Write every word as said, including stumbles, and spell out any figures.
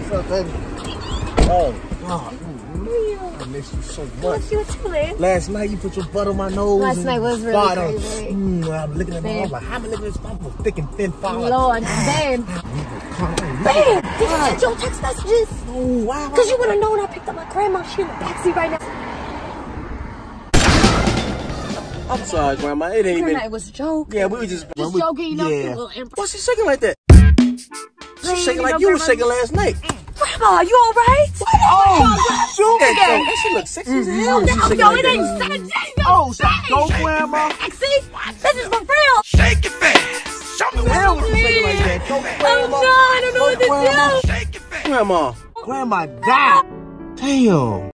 What's up, baby? Oh, God. I miss you so much. Miss you too, man. Last night you put your butt on my nose. Last night was really crazy. Mm, I'm looking at my arm like, how am I looking at this mouth? Thick and thin father. Lord, babe. Babe, did you check your text messages? Oh, wow. Because you would have known I picked up my grandma. She in the backseat right now. I'm sorry, Grandma. It ain't even. It was a joke. Yeah, we were just. Just we, joking, you know. Yeah. Little Why's she shaking like that? She's shaking like know, you were Grandma, shaking last night. Grandma, you all right? Oh, shoot again. That shit looks sexy as hell. No, She no, shaking it like that. ain't sexy. Oh, go, Grandma. See? This is for real. Shake it fast. Show me The what hell you was she shaking like that? Go, Oh, Grandma. no, I don't know what to Grandma. do. Shake it fast. Grandma. Grandma died. Damn.